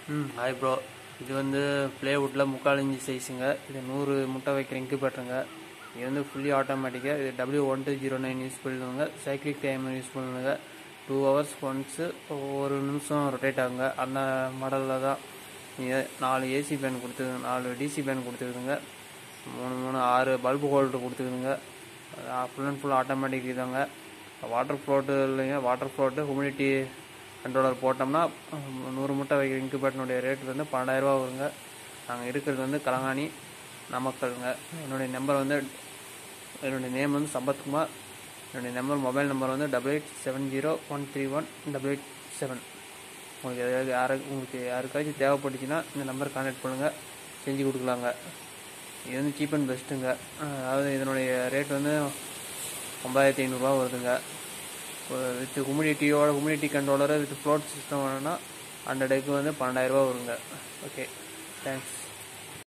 Hi bro. இது வந்து ப்ளேவுட்டில் 3/4 inch சைஸுங்க. இது 100 முட்டை வைக்கிற இன்குபேட்டருங்க. இது வந்து ஃபுல்லி ஆட்டோமேட்டிக்காக. இது W1209 யூஸ் பண்ணுவாங்க. சைக்கிளிக் டைமர் யூஸ் பண்ணுவாங்க. 2 hours ஒன்ஸு ஒரு நிமிஷம் ரொட்டேட் ஆகுங்க. அந்த மாடலில் தான் 4 ஏசி ஃபேன் கொடுத்துருங்க, 4 டிசி ஃபேன் கொடுத்துருக்குதுங்க, 6 பல்பு ஹோல்டர் கொடுத்துருக்குதுங்க. ஃபுல் அண்ட் ஃபுல் ஆட்டோமேட்டிக் இதாங்க. வாட்டர் ஃப்ளோட்டு இல்லைங்க. வாட்டர் ஃப்ளோட்டு ஹியூமிடிட்டி கண்ட்ரோலர் போட்டோம்னா 100 முட்டை வைக்கிற இன்குபேட்டனுடைய ரேட் வந்து 12,000 வருங்க. நாங்கள் இருக்கிறது வந்து கலங்கானி, நாமக்கல்ங்க. என்னுடைய நேம் வந்து சம்பத்குமார். என்னுடைய மொபைல் நம்பர் வந்து 8870131887. உங்களுக்கு யாருக்காச்சும் தேவைப்பட்டுச்சுன்னா இந்த நம்பர் கான்டாக்ட் பண்ணுங்கள், செஞ்சு கொடுக்கலாங்க. இது வந்து சீப் அண்ட் பெஸ்ட்டுங்க. அதாவது இதனுடைய ரேட் வந்து 9,500 வருதுங்க. With humidity controller with float system வேணும்னா 100 வந்து 12,000 வருங்க. Okay, thanks.